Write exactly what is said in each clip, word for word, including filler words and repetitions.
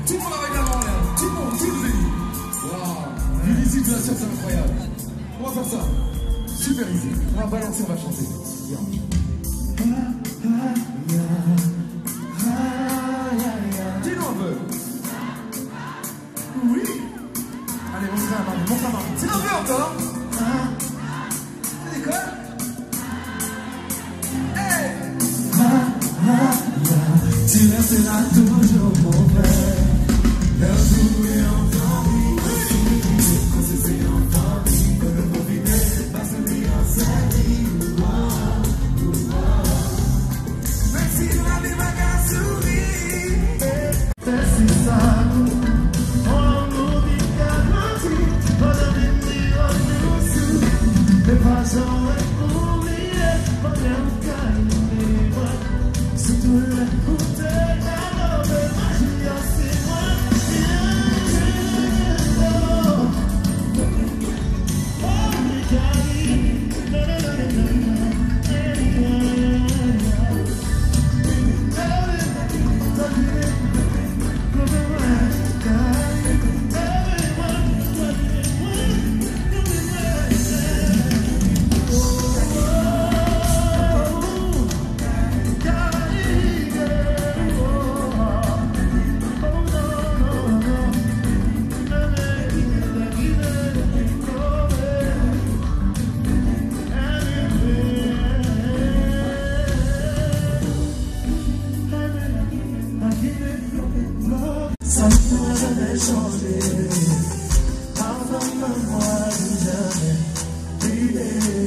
Tout le monde avec la main en l'air. Tout le monde, tout le zénith. Waouh. Une visite de la science incroyable. On va faire ça. Super easy. On va balancer, on va chanter. Viens. Dis-nous un peu. Oui. Allez, montre la main, montre la main. C'est un peu encore. C'est l'école. Hey. Tu resteras toujours mon frère. Leur jouer entendu. Quand c'est entendu. Que le profiter, passe lui en série. Même si la vie m'a qu'à sourire. C'est ça. On nous dit qu'à mentir. On a mis en nous. Les poissons est oublié. On aime qu'à aimer. C'est tout le coup de la love. Magie en c'est moi. Ça ne pourra jamais changer. Pardonne-moi de jamais briller.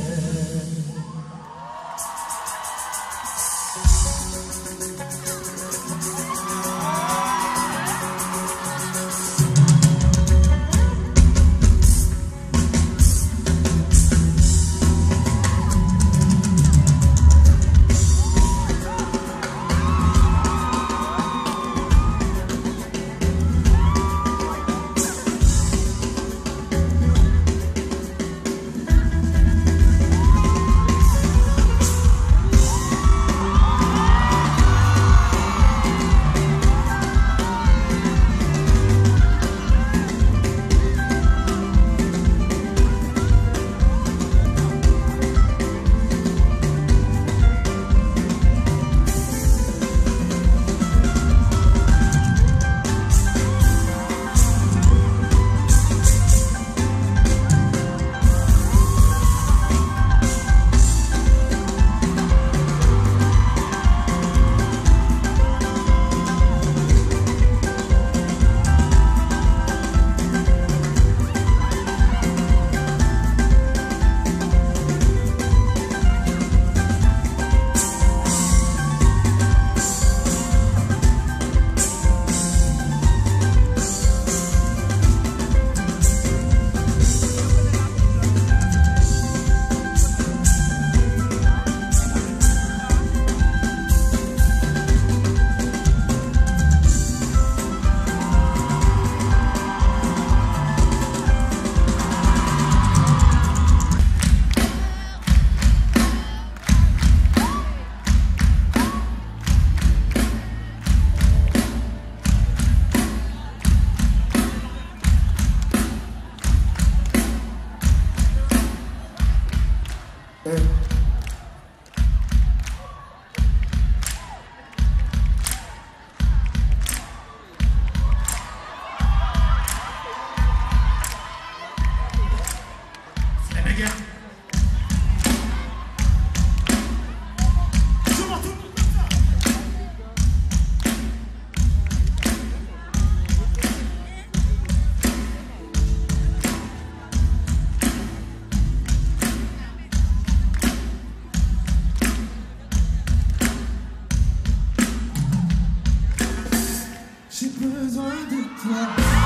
J'ai besoin de toi.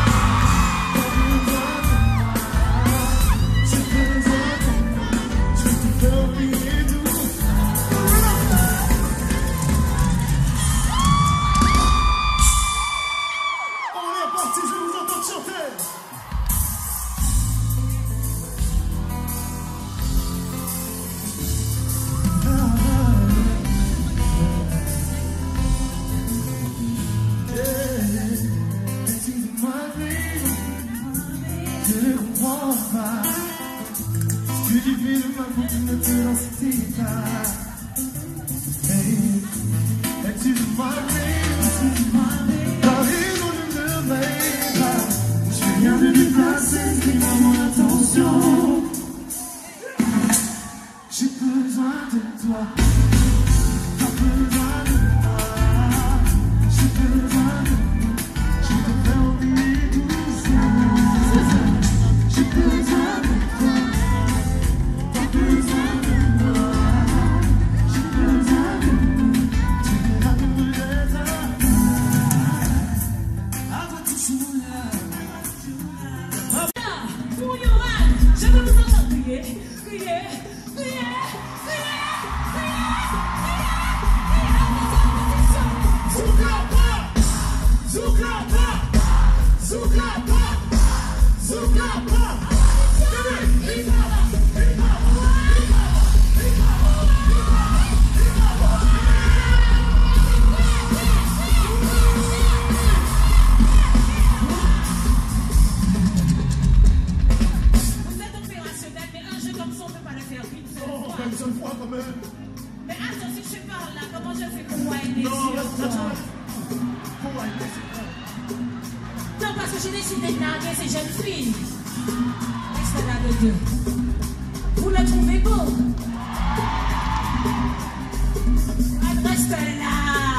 J'ai besoin de toi. Je te fais oublier tout. On est parti, je vous entends chanter. Yeah. pour te mettre dans cet état. Hey, et tu m'as dit, t'as raison de me mettre. Je viens de déplacer, c'est dans mon attention. J'ai besoin de toi. T'as besoin de moi. J'ai besoin de toi. Je te fais oublier tout ça. J'ai besoin de toi. T'as besoin de moi. J'ai besoin de toi. Tu verras comme le hasard. I want to show love. Pour Yohan, je veux vous entendre crier, crier, crier, crier, crier, crier. Zoukapa, Zoukapa, Zoukapa, Zoukapa. Vous êtes opérationnel, mais un jeu comme ça, on ne peut pas le faire vite. Oh, une seule fois quand même. Mais attends, si je parle là, comment je fais pour voir les Non, yeux? pour aller, c'est quoi? Non, parce que j'ai décidé de narguer ces jeunes filles. Extrait là de deux. Vous le trouvez beau? Reste là.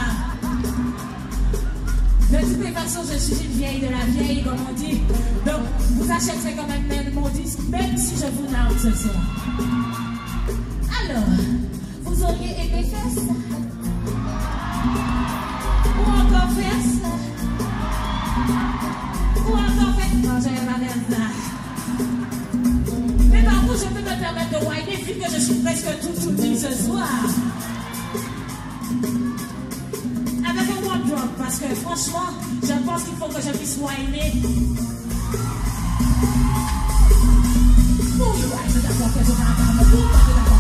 De toutes les façons, je suis une vieille de la vieille, comme on dit. Donc, vous achèterez quand même même mon disque, même si je vous nargue ce soir. Alors, vous auriez aimé faire ça? Ou encore faire ça? Ou encore faire... Non, j'avais pas faire ça. Mais par contre, je peux me permettre de whiner vu que je suis presque tout tout dit ce soir. Avec un one drop, parce que franchement, je pense qu'il faut que je puisse whiner. Pour je whine d'abord que je n'entends pas.